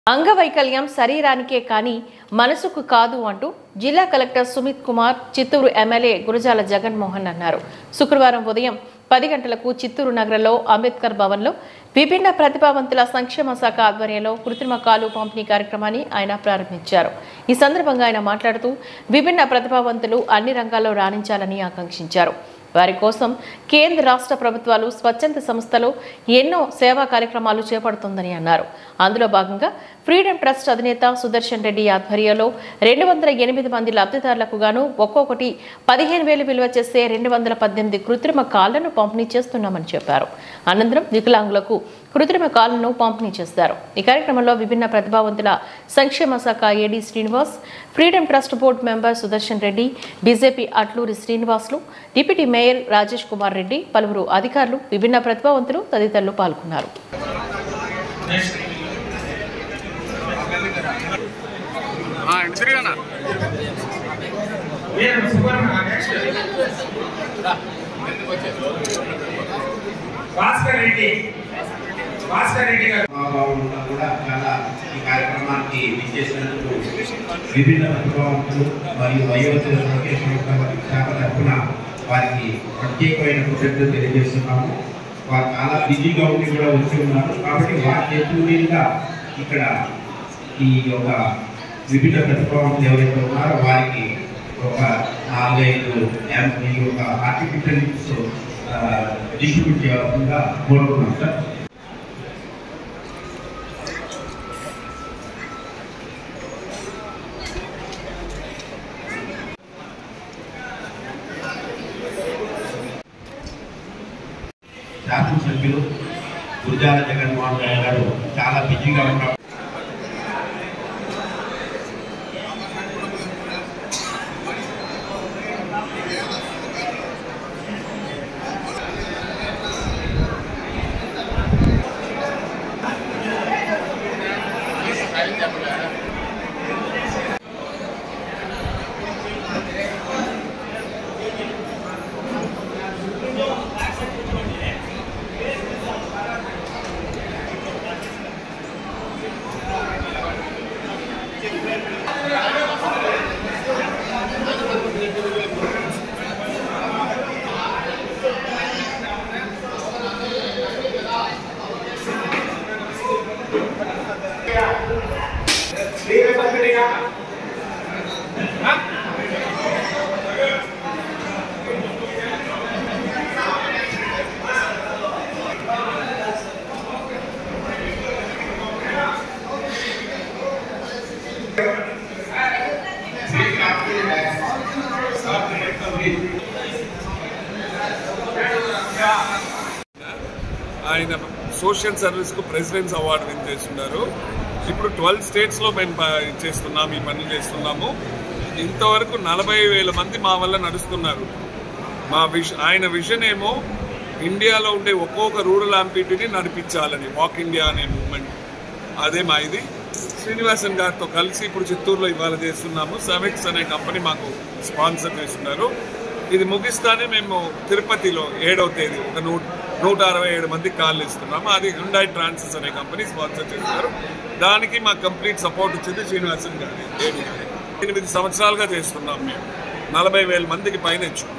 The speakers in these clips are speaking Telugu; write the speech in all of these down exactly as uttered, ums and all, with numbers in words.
అంగవైకల్యం శరీరానికే కానీ మనసుకు కాదు అంటూ జిల్లా కలెక్టర్ సుమిత్ కుమార్ చిత్తూరు ఎమ్మెల్యే గురజాల జగన్మోహన్ అన్నారు. శుక్రవారం ఉదయం పది గంటలకు చిత్తూరు నగరంలో అంబేద్కర్ భవన్లో విభిన్న ప్రతిభావంతుల సంక్షేమ శాఖ ఆధ్వర్యంలో కృత్రిమ కాలు పంపిణీ కార్యక్రమాన్ని ఆయన ప్రారంభించారు. ఈ సందర్భంగా ఆయన మాట్లాడుతూ విభిన్న ప్రతిభావంతులు అన్ని రంగాల్లో రాణించాలని ఆకాంక్షించారు. వారి కోసం కేంద్ర రాష్ట్ర ప్రభుత్వాలు స్వచ్ఛంద సంస్థలు ఎన్నో సేవా కార్యక్రమాలు చేపడుతుందని అన్నారు. అందులో భాగంగా ఫ్రీడమ్ ట్రస్ట్ అధినేత సుదర్శన్ రెడ్డి ఆధ్వర్యంలో రెండు వందల ఎనిమిది మంది లబ్ధిదారులకు గాను ఒక్కొక్కటి పదిహేను వేలు విలువ చేసే రెండు వందల పద్దెనిమిది కృత్రిమ కాళ్లను పంపిణీ చేస్తున్నామని చెప్పారు. అనంతరం వికలాంగులకు కృత్రిమ కాళ్లను పంపిణీ చేస్తారు. ఈ కార్యక్రమంలో విభిన్న ప్రతిభావంతుల సంక్షేమ శాఖ AD Srinivas, freedom trust board member Sudarshan Reddy, BJP Atluri Srinivasulu, deputy mayor Rajesh Kumar Reddy, పలువురు అధికారులు, విభిన్న ప్రతిభావంతులు తదితరులు పాల్గొన్నారు. విభిన్న ప్రతిభావంతులు మరియు వయోవృద్ధుల సంక్షేమ శాఖ తరఫున వారికి ప్రత్యేకమైన కృతజ్ఞతలు తెలియజేస్తున్నాము. వారు చాలా బిజీగా ఉండి కూడా వచ్చి ఉన్నారు కాబట్టి వారి చేతుల మీదుగా ఇక్కడ ఈ యొక్క విభిన్న ప్రతిభావంతులు ఎవరైతే ఉన్నారో వారికి ఒక నాలుగైదు ఈ యొక్క ఆర్టిఫిషియల్ లిప్స్ డిస్ట్రిబ్యూట్ చేయాల్సిందిగా కోరుకున్నాం సార్. శాసనసభ్యులు గురజాల జగన్మోహన్ గారు చాలా బిజీగా ఉన్నారు. ఆయన సోషల్ సర్వీస్కు ప్రెసిడెన్స్ అవార్డు విన్ చేస్తున్నారు. ఇప్పుడు ట్వెల్వ్ స్టేట్స్లో మేము చేస్తున్నాము, ఈ పనులు చేస్తున్నాము. ఇంతవరకు నలభై వేల మంది మా వల్ల నడుస్తున్నారు. మా విష ఆయన విజన్ ఏమో ఇండియాలో ఉండే ఒక్కొక్క రూరల్ ఆంపిటీని నడిపించాలని, వాక్ ఇండియా అనే మూవ్మెంట్. అదే మా ఇది శ్రీనివాసన్ గారితో కలిసి ఇప్పుడు చిత్తూరులో ఇవాళ చేస్తున్నాము. సెవెక్స్ అనే కంపెనీ మాకు స్పాన్సర్ చేస్తున్నారు. ఇది ముగిస్తానే మేము తిరుపతిలో ఏడవ తేదీ ఒక నూట నూట అరవై ఏడు మందికి కాళ్ళు ఇస్తున్నాము. అది హ్యుండాయ్ ట్రాన్సిస్ అనే కంపెనీ స్పాన్సర్ చేస్తున్నారు. దానికి మాకు కంప్లీట్ సపోర్ట్ వచ్చింది శ్రీనివాసన్ గారి ఏడీ గారి. ఎనిమిది సంవత్సరాలుగా చేస్తున్నాం. మేము నలభై వేల మందికి పైన ఇచ్చుకున్నాం.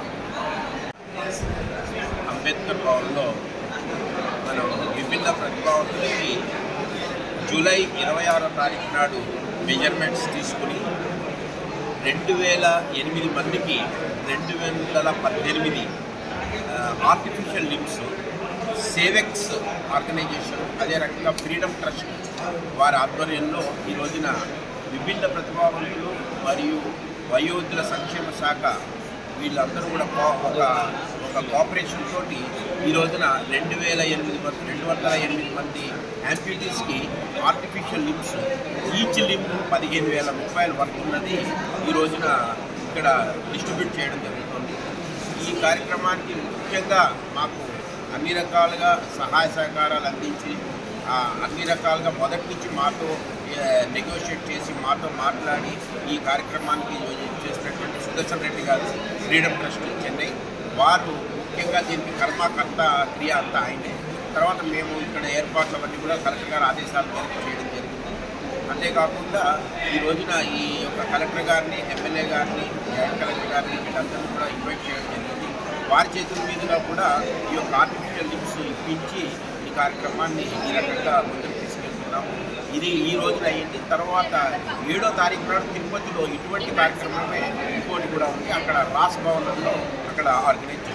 అంబేద్కర్ భవన్లో మనం విభిన్న ప్రతిభావంతులకి జూలై ఇరవై ఆరో తారీఖు నాడు మెజర్మెంట్స్ తీసుకుని రెండు వేల ఎనిమిది మందికి రెండు వందల పద్దెనిమిది ఆర్టిఫిషియల్ లిమ్స్ సేవెక్స్ ఆర్గనైజేషన్, అదే రకంగా ఫ్రీడమ్ ట్రస్ట్ వారి ఆధ్వర్యంలో ఈ రోజున విభిన్న ప్రతిభావంతులు మరియు వయోవృద్ధుల సంక్షేమ శాఖ వీళ్ళందరూ కూడా ఒక ఒక కోఆపరేషన్ తోటి ఈ రోజున రెండు వేల ఎనిమిది మంది రెండు వందల ఎనిమిది మంది యాంప్యూటీస్కి ఆర్టిఫిషియల్ లిమ్స్ ఈచ్ లిమ్ పదిహేను వేల రూపాయలు పడుతున్నది ఈ రోజున ఇక్కడ డిస్ట్రిబ్యూట్ చేయడం జరుగుతుంది. ఈ కార్యక్రమానికి ముఖ్యంగా మాకు అన్ని రకాలుగా సహాయ సహకారాలు అందించి అన్ని రకాలుగా మొదటి నుంచి మాతో నెగోషియేట్ చేసి మాతో మాట్లాడి ఈ కార్యక్రమానికి చేసినటువంటి సుదర్శన్ రెడ్డి గారు, ఫ్రీడమ్ ట్రస్ట్ చెన్నై వారు ముఖ్యంగా దీనికి కర్మకర్త క్రియ అంతా ఆయనే. తర్వాత మేము ఇక్కడ ఏర్పాట్లవన్నీ కూడా కలెక్టర్ గారి ఆదేశాల మేరకు చేయడం జరిగింది. అంతేకాకుండా ఈ రోజున ఈ యొక్క కలెక్టర్ గారిని, ఎమ్మెల్యే గారిని, జాయింట్ కలెక్టర్ గారిని వీళ్ళందరినీ కూడా ఇన్వైట్ చేయడం జరిగింది. వారి చేతుల మీదుగా కూడా ఈ యొక్క ఆర్టిఫిషియల్ లిప్స్ ఇప్పించి ఈ కార్యక్రమాన్ని ఈ రకంగా ముందుకు తీసుకెళ్తున్నాము. ఇది ఈ రోజున అయ్యింది. తర్వాత ఏడో తారీఖు నాడు తిరుపతిలో ఇటువంటి కార్యక్రమమే ఇంకోటి కూడా ఉంది. అక్కడ రాస్ భవనంలో అక్కడ ఆర్గనైజ్